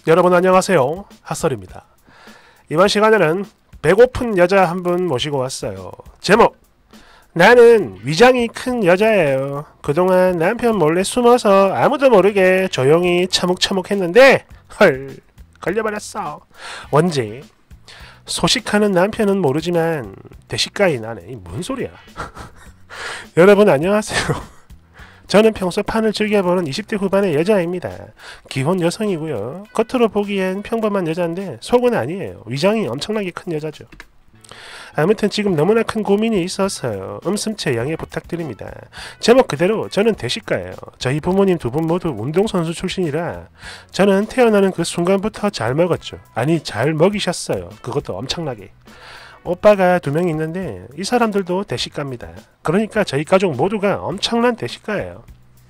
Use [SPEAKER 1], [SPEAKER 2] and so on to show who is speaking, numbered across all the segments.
[SPEAKER 1] 여러분 안녕하세요. 핫설입니다. 이번 시간에는 배고픈 여자 한 분 모시고 왔어요. 제목, 나는 위장이 큰 여자예요. 그동안 남편 몰래 숨어서 아무도 모르게 조용히 처묵처묵했는데 헐, 걸려버렸어. 원지, 소식하는 남편은 모르지만 대식가이 나네. 뭔 소리야. 여러분 안녕하세요. 저는 평소 판을 즐겨보는 20대 후반의 여자입니다. 기혼 여성이고요. 겉으로 보기엔 평범한 여자인데 속은 아니에요. 위장이 엄청나게 큰 여자죠. 아무튼 지금 너무나 큰 고민이 있어서요. 음슴체 양해 부탁드립니다. 제목 그대로 저는 대식가예요. 저희 부모님 두 분 모두 운동선수 출신이라 저는 태어나는 그 순간부터 잘 먹었죠. 아니 잘 먹이셨어요. 그것도 엄청나게. 오빠가 2명 있는데 이 사람들도 대식가입니다. 그러니까 저희 가족 모두가 엄청난 대식가예요.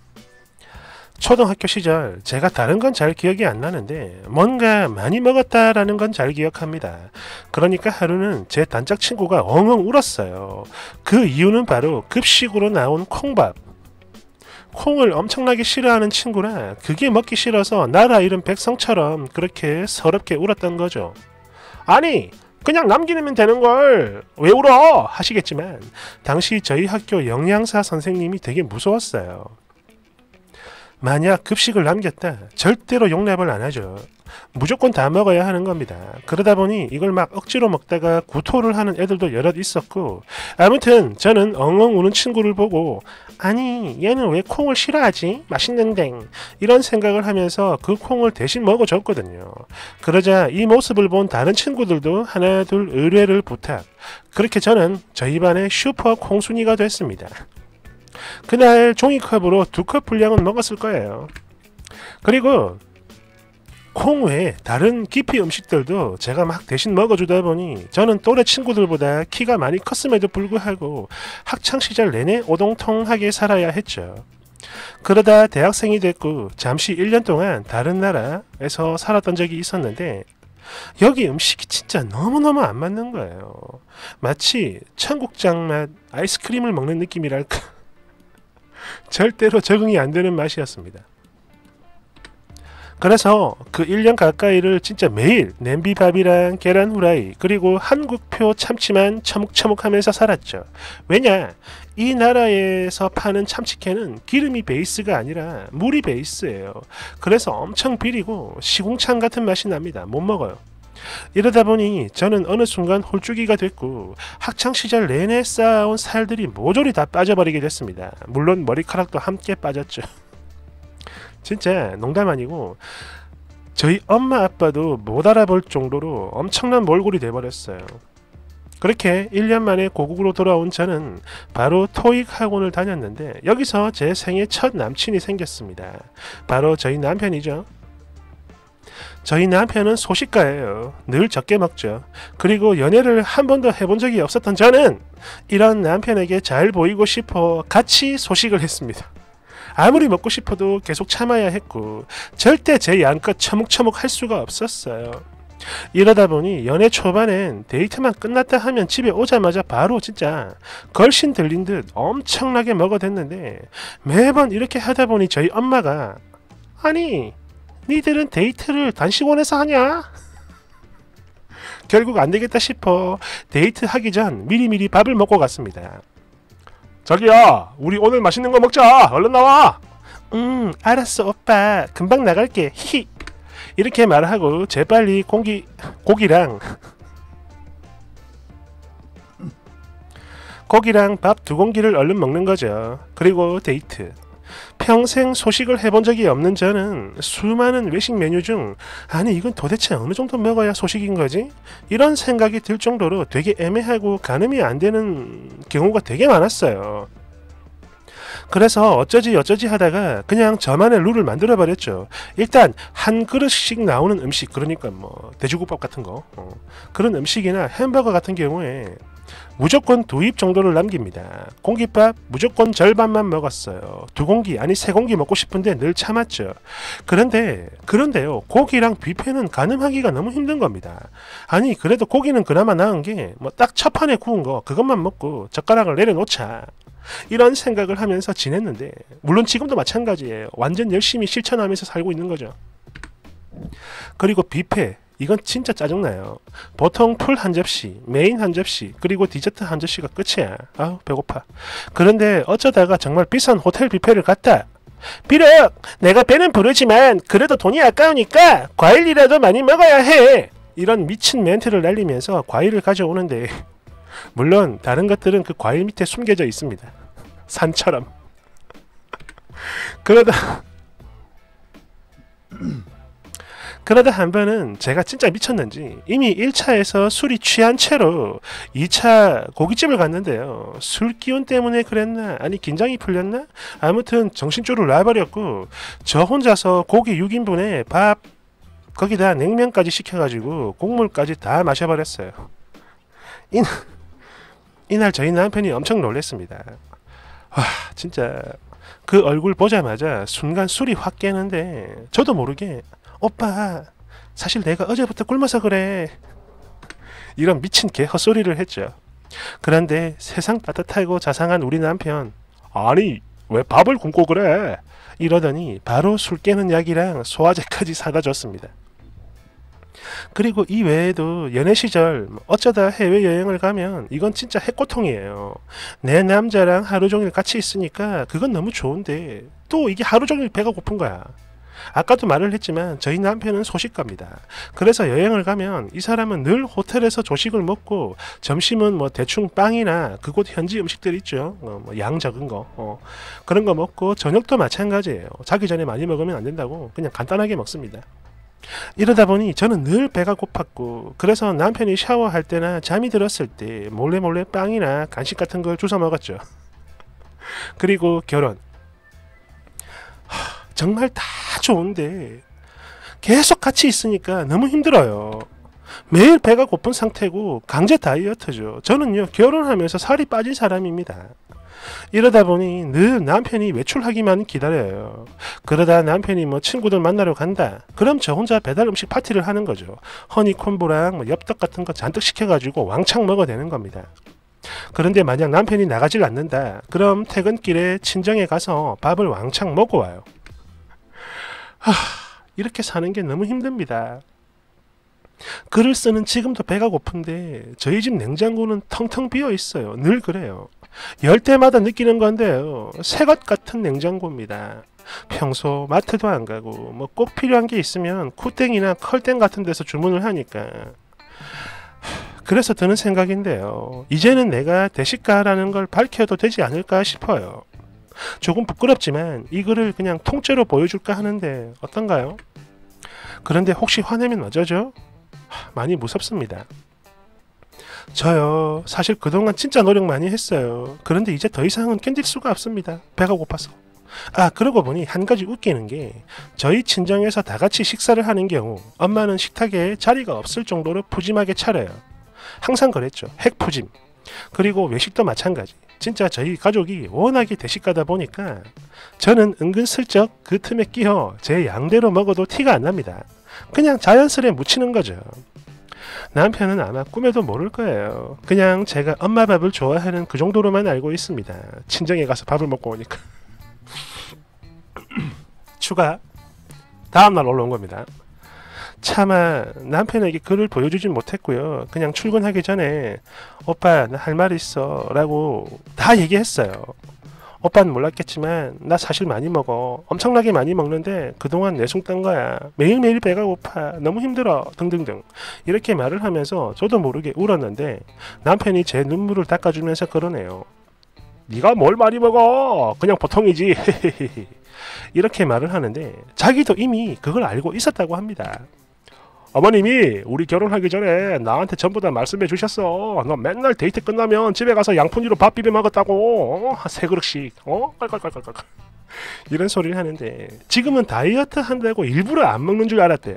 [SPEAKER 1] 초등학교 시절 제가 다른 건 잘 기억이 안 나는데 뭔가 많이 먹었다라는 건 잘 기억합니다. 그러니까 하루는 제 단짝 친구가 엉엉 울었어요. 그 이유는 바로 급식으로 나온 콩밥. 콩을 엄청나게 싫어하는 친구라 그게 먹기 싫어서 나라 잃은 백성처럼 그렇게 서럽게 울었던 거죠. 아니 그냥 남기면 되는걸 왜 울어 하시겠지만 당시 저희 학교 영양사 선생님이 되게 무서웠어요. 만약 급식을 남겼다 절대로 용납을 안 하죠. 무조건 다 먹어야 하는 겁니다. 그러다 보니 이걸 막 억지로 먹다가 구토를 하는 애들도 여럿 있었고, 아무튼 저는 엉엉 우는 친구를 보고 아니 얘는 왜 콩을 싫어하지? 맛있는데 이런 생각을 하면서 그 콩을 대신 먹어줬거든요. 그러자 이 모습을 본 다른 친구들도 하나 둘 의뢰를 부탁. 그렇게 저는 저희 반의 슈퍼 콩순이가 됐습니다. 그날 종이컵으로 2컵 분량은 먹었을 거예요. 그리고 콩 외에 다른 기피 음식들도 제가 막 대신 먹어주다 보니 저는 또래 친구들보다 키가 많이 컸음에도 불구하고 학창시절 내내 오동통하게 살아야 했죠. 그러다 대학생이 됐고 잠시 1년 동안 다른 나라에서 살았던 적이 있었는데 여기 음식이 진짜 너무너무 안 맞는 거예요. 마치 청국장 맛 아이스크림을 먹는 느낌이랄까. 절대로 적응이 안 되는 맛이었습니다. 그래서 그 1년 가까이를 진짜 매일 냄비밥이랑 계란 후라이 그리고 한국표 참치만 처묵처묵하면서 살았죠. 왜냐? 이 나라에서 파는 참치캔은 기름이 베이스가 아니라 물이 베이스예요. 그래서 엄청 비리고 시궁창 같은 맛이 납니다. 못 먹어요. 이러다 보니 저는 어느 순간 홀쭉이가 됐고 학창시절 내내 쌓아온 살들이 모조리 다 빠져버리게 됐습니다. 물론 머리카락도 함께 빠졌죠. 진짜 농담 아니고 저희 엄마 아빠도 못 알아볼 정도로 엄청난 몰골이 돼버렸어요. 그렇게 1년 만에 고국으로 돌아온 저는 바로 토익 학원을 다녔는데 여기서 제 생애 첫 남친이 생겼습니다. 바로 저희 남편이죠. 저희 남편은 소식가예요. 늘 적게 먹죠. 그리고 연애를 한 번도 해본 적이 없었던 저는 이런 남편에게 잘 보이고 싶어 같이 소식을 했습니다. 아무리 먹고 싶어도 계속 참아야 했고 절대 제 양껏 처묵처묵 할 수가 없었어요. 이러다 보니 연애 초반엔 데이트만 끝났다 하면 집에 오자마자 바로 진짜 걸신 들린 듯 엄청나게 먹어댔는데 매번 이렇게 하다 보니 저희 엄마가 아니 니들은 데이트를 단식원에서 하냐? 결국 안되겠다 싶어 데이트 하기 전 미리미리 밥을 먹고 갔습니다. 자기야 우리 오늘 맛있는 거 먹자. 얼른 나와. 알았어 오빠 금방 나갈게. 히히. 이렇게 말하고 재빨리 고기랑 밥 2공기를 얼른 먹는 거죠. 그리고 데이트. 평생 소식을 해본 적이 없는 저는 수많은 외식 메뉴 중 아니 이건 도대체 어느 정도 먹어야 소식인 거지? 이런 생각이 들 정도로 되게 애매하고 가늠이 안 되는 경우가 되게 많았어요. 그래서 어쩌지 하다가 그냥 저만의 룰을 만들어 버렸죠. 일단 한 그릇씩 나오는 음식, 그러니까 뭐 돼지국밥 같은 거 그런 음식이나 햄버거 같은 경우에 무조건 2입 정도를 남깁니다. 공깃밥 무조건 절반만 먹었어요. 2공기 아니 3공기 먹고 싶은데 늘 참았죠. 그런데요 고기랑 뷔페는 가늠하기가 너무 힘든 겁니다. 아니 그래도 고기는 그나마 나은 게 뭐 딱 첫 판에 구운 거 그것만 먹고 젓가락을 내려놓자 이런 생각을 하면서 지냈는데 물론 지금도 마찬가지예요. 완전 열심히 실천하면서 살고 있는 거죠. 그리고 뷔페, 이건 진짜 짜증나요. 보통 풀 한 접시, 메인 한 접시, 그리고 디저트 한 접시가 끝이야. 아우 배고파. 그런데 어쩌다가 정말 비싼 호텔 뷔페를 갔다. 비록 내가 배는 부르지만 그래도 돈이 아까우니까 과일이라도 많이 먹어야 해. 이런 미친 멘트를 날리면서 과일을 가져오는데 물론 다른 것들은 그 과일 밑에 숨겨져 있습니다. 산처럼. 그러다 한 번은 제가 진짜 미쳤는지 이미 1차에서 술이 취한 채로 2차 고깃집을 갔는데요. 술 기운 때문에 그랬나? 아니 긴장이 풀렸나? 아무튼 정신줄을 놔버렸고 저 혼자서 고기 6인분에 밥 거기다 냉면까지 시켜가지고 국물까지 다 마셔버렸어요. 이날 저희 남편이 엄청 놀랐습니다. 와 진짜 그 얼굴 보자마자 순간 술이 확 깨는데 저도 모르게 오빠 사실 내가 어제부터 굶어서 그래 이런 미친 개 헛소리를 했죠. 그런데 세상 따뜻하고 자상한 우리 남편 아니 왜 밥을 굶고 그래 이러더니 바로 술 깨는 약이랑 소화제까지 사다 줬습니다. 그리고 이 외에도 연애 시절 어쩌다 해외여행을 가면 이건 진짜 핵고통이에요. 내 남자랑 하루 종일 같이 있으니까 그건 너무 좋은데 또 이게 하루 종일 배가 고픈 거야. 아까도 말을 했지만 저희 남편은 소식가입니다. 그래서 여행을 가면 이 사람은 늘 호텔에서 조식을 먹고 점심은 뭐 대충 빵이나 그곳 현지 음식들 있죠. 뭐 양 적은 거 그런 거 먹고 저녁도 마찬가지예요. 자기 전에 많이 먹으면 안 된다고 그냥 간단하게 먹습니다. 이러다 보니 저는 늘 배가 고팠고 그래서 남편이 샤워할 때나 잠이 들었을 때 몰래 빵이나 간식 같은 걸 주워 먹었죠. 그리고 결혼. 정말 다 좋은데 계속 같이 있으니까 너무 힘들어요. 매일 배가 고픈 상태고 강제 다이어트죠. 저는요 결혼하면서 살이 빠진 사람입니다. 이러다 보니 늘 남편이 외출하기만 기다려요. 그러다 남편이 뭐 친구들 만나러 간다. 그럼 저 혼자 배달 음식 파티를 하는 거죠. 허니콤보랑 뭐 엽떡 같은 거 잔뜩 시켜가지고 왕창 먹어대는 겁니다. 그런데 만약 남편이 나가질 않는다. 그럼 퇴근길에 친정에 가서 밥을 왕창 먹고 와요. 이렇게 사는 게 너무 힘듭니다. 글을 쓰는 지금도 배가 고픈데 저희 집 냉장고는 텅텅 비어 있어요. 늘 그래요. 열 때마다 느끼는 건데요. 새것 같은 냉장고입니다. 평소 마트도 안 가고 뭐 꼭 필요한 게 있으면 쿠땡이나 컬땡 같은 데서 주문을 하니까. 그래서 드는 생각인데요. 이제는 내가 대식가라는 걸 밝혀도 되지 않을까 싶어요. 조금 부끄럽지만 이 글을 그냥 통째로 보여줄까 하는데 어떤가요? 그런데 혹시 화내면 어쩌죠? 많이 무섭습니다. 저요 사실 그동안 진짜 노력 많이 했어요. 그런데 이제 더 이상은 견딜 수가 없습니다. 배가 고파서. 그러고 보니 한 가지 웃기는 게 저희 친정에서 다 같이 식사를 하는 경우 엄마는 식탁에 자리가 없을 정도로 푸짐하게 차려요. 항상 그랬죠. 핵푸짐. 그리고 외식도 마찬가지. 진짜 저희 가족이 워낙에 대식가다 보니까 저는 은근슬쩍 그 틈에 끼어 제 양대로 먹어도 티가 안 납니다. 그냥 자연스레 묻히는 거죠. 남편은 아마 꿈에도 모를 거예요. 그냥 제가 엄마 밥을 좋아하는 그 정도로만 알고 있습니다. 친정에 가서 밥을 먹고 오니까. 추가 다음날 올라온 겁니다. 차마 남편에게 글을 보여주진 못했고요. 그냥 출근하기 전에 오빠 나 할 말 있어 라고 다 얘기했어요. 오빠는 몰랐겠지만 나 사실 많이 먹어. 엄청나게 많이 먹는데 그동안 내숭 딴 거야. 매일매일 배가 고파. 너무 힘들어. 등등등. 이렇게 말을 하면서 저도 모르게 울었는데 남편이 제 눈물을 닦아주면서 그러네요. 네가 뭘 많이 먹어. 그냥 보통이지. 이렇게 말을 하는데 자기도 이미 그걸 알고 있었다고 합니다. 어머님이 우리 결혼하기 전에 나한테 전부 다 말씀해 주셨어. 너 맨날 데이트 끝나면 집에 가서 양푼이로 밥 비벼 먹었다고. 세 그릇씩. 깔깔깔깔깔. 이런 소리를 하는데 지금은 다이어트 한다고 일부러 안 먹는 줄 알았대요.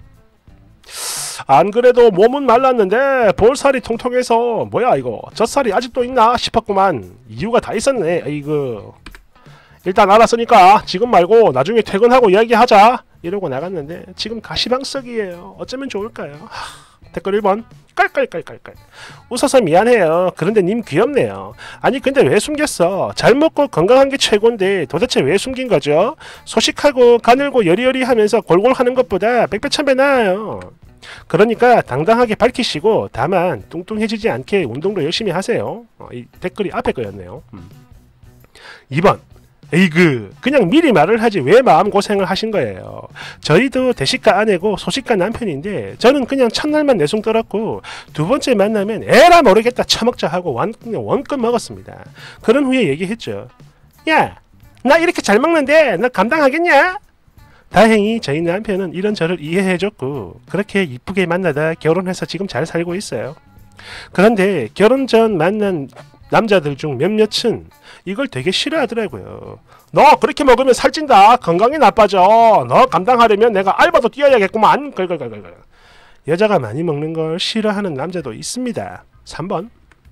[SPEAKER 1] 안 그래도 몸은 말랐는데 볼살이 통통해서 뭐야 이거 젖살이 아직도 있나 싶었구만. 이유가 다 있었네. 아이고. 일단 알았으니까 지금 말고 나중에 퇴근하고 이야기하자. 이러고 나갔는데 지금 가시방석이에요. 어쩌면 좋을까요? 댓글 1번. 깔깔깔깔깔. 웃어서 미안해요. 그런데 님 귀엽네요. 아니 근데 왜 숨겼어? 잘 먹고 건강한 게 최고인데 도대체 왜 숨긴 거죠? 소식하고 가늘고 여리여리 하면서 골골 하는 것보다 백배 천배 나아요. 그러니까 당당하게 밝히시고 다만 뚱뚱해지지 않게 운동도 열심히 하세요. 이 댓글이 앞에 거였네요. 2번. 에이그 그냥 미리 말을 하지 왜 마음고생을 하신 거예요. 저희도 대식가 아내고 소식가 남편인데 저는 그냥 첫날만 내숭 떨었고 두 번째 만나면 에라 모르겠다 처먹자 하고 원껏 먹었습니다. 그런 후에 얘기했죠. 야, 나 이렇게 잘 먹는데 너 감당하겠냐? 다행히 저희 남편은 이런 저를 이해해줬고 그렇게 이쁘게 만나다 결혼해서 지금 잘 살고 있어요. 그런데 결혼 전 만난 남자들 중 몇몇은 이걸 되게 싫어하더라고요. 너 그렇게 먹으면 살찐다. 건강이 나빠져. 너 감당하려면 내가 알바도 뛰어야겠구만. 걸걸걸걸. 여자가 많이 먹는 걸 싫어하는 남자도 있습니다. 3번.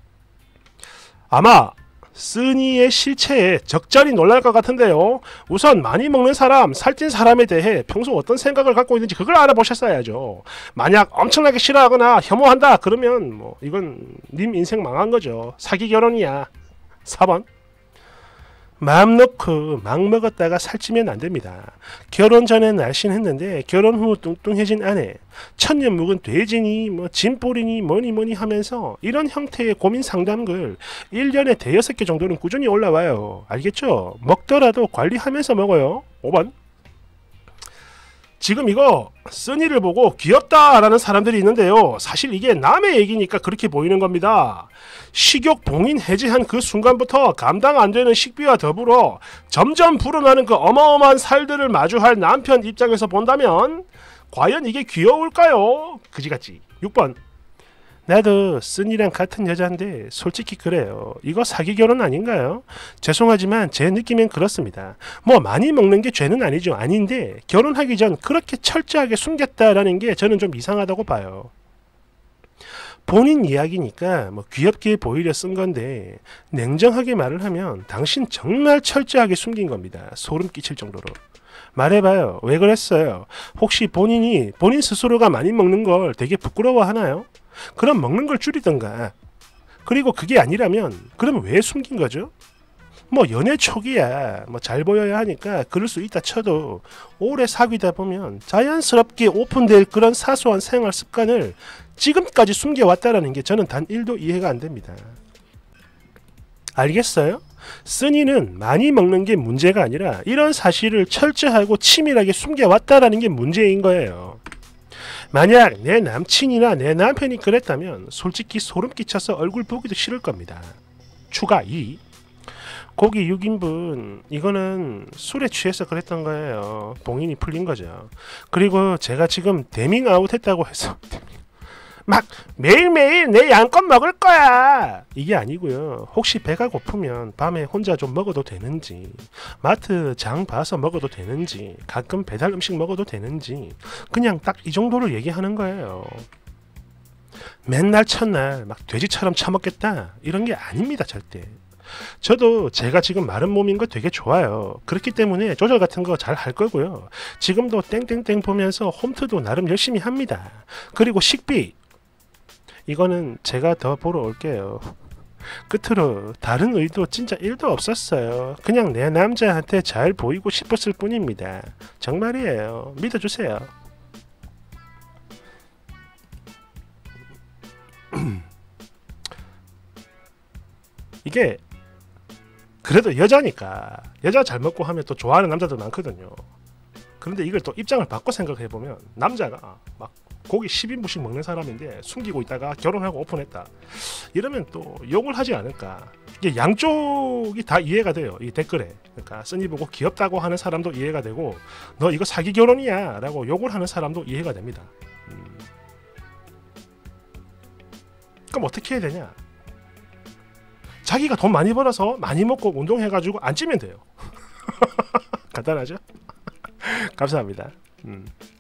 [SPEAKER 1] 아마 쓰니의 실체에 적절히 놀랄 것 같은데요. 우선 많이 먹는 사람, 살찐 사람에 대해 평소 어떤 생각을 갖고 있는지 그걸 알아보셨어야죠. 만약 엄청나게 싫어하거나 혐오한다 그러면 뭐 이건 님 인생 망한 거죠. 사기 결혼이야. 4번. 마음 놓고 막 먹었다가 살찌면 안 됩니다. 결혼 전엔 날씬했는데 결혼 후 뚱뚱해진 아내, 천년 묵은 돼지니 뭐 짐볼이니 뭐니 하면서 이런 형태의 고민 상담글 1년에 5-6개 정도는 꾸준히 올라와요. 알겠죠? 먹더라도 관리하면서 먹어요. 5번. 지금 이거 쓰니를 보고 귀엽다라는 사람들이 있는데요. 사실 이게 남의 얘기니까 그렇게 보이는 겁니다. 식욕 봉인 해제한 그 순간부터 감당 안 되는 식비와 더불어 점점 불어나는 그 어마어마한 살들을 마주할 남편 입장에서 본다면 과연 이게 귀여울까요? 그지같이. 6번. 나도 쓰니랑 같은 여자인데 솔직히 그래요. 이거 사기 결혼 아닌가요? 죄송하지만 제 느낌엔 그렇습니다. 뭐 많이 먹는 게 죄는 아니죠. 아닌데 결혼하기 전 그렇게 철저하게 숨겼다라는 게 저는 좀 이상하다고 봐요. 본인 이야기니까 뭐 귀엽게 보이려 쓴 건데 냉정하게 말을 하면 당신 정말 철저하게 숨긴 겁니다. 소름 끼칠 정도로. 말해봐요. 왜 그랬어요? 혹시 본인 스스로가 많이 먹는 걸 되게 부끄러워하나요? 그럼 먹는 걸 줄이던가. 그리고 그게 아니라면 그럼 왜 숨긴 거죠? 뭐 연애 초기야 뭐 잘 보여야 하니까 그럴 수 있다 쳐도 오래 사귀다 보면 자연스럽게 오픈될 그런 사소한 생활 습관을 지금까지 숨겨왔다라는 게 저는 단 1도 이해가 안 됩니다. 알겠어요? 쓰니는 많이 먹는 게 문제가 아니라 이런 사실을 철저하고 치밀하게 숨겨왔다라는 게 문제인 거예요. 만약 내 남친이나 내 남편이 그랬다면 솔직히 소름 끼쳐서 얼굴 보기도 싫을 겁니다. 추가 2. 고기 6인분 이거는 술에 취해서 그랬던 거예요. 봉인이 풀린 거죠. 그리고 제가 지금 데밍아웃 했다고 해서 막 매일매일 내 양껏 먹을 거야 이게 아니고요. 혹시 배가 고프면 밤에 혼자 좀 먹어도 되는지, 마트 장 봐서 먹어도 되는지, 가끔 배달 음식 먹어도 되는지 그냥 딱 이 정도를 얘기하는 거예요. 맨날 첫날 막 돼지처럼 처먹겠다 이런 게 아닙니다. 절대. 저도 제가 지금 마른 몸인 거 되게 좋아요. 그렇기 때문에 조절 같은 거 잘 할 거고요. 지금도 땡땡땡 보면서 홈트도 나름 열심히 합니다. 그리고 식비 이거는 제가 더 보러 올게요. 끝으로 다른 의도 진짜 1도 없었어요. 그냥 내 남자한테 잘 보이고 싶었을 뿐입니다. 정말이에요. 믿어주세요. 이게 그래도 여자니까 여자 잘 먹고 하면 또 좋아하는 남자들 많거든요. 그런데 이걸 또 입장을 바꿔 생각해보면 남자가 막 고기 10인분씩 먹는 사람인데 숨기고 있다가 결혼하고 오픈했다 이러면 또 욕을 하지 않을까. 이게 양쪽이 다 이해가 돼요. 이 댓글에. 그러니까 쓰니 보고 귀엽다고 하는 사람도 이해가 되고 너 이거 사기 결혼이야 라고 욕을 하는 사람도 이해가 됩니다. 그럼 어떻게 해야 되냐. 자기가 돈 많이 벌어서 많이 먹고 운동해가지고 안 찌면 돼요. 간단하죠? 감사합니다.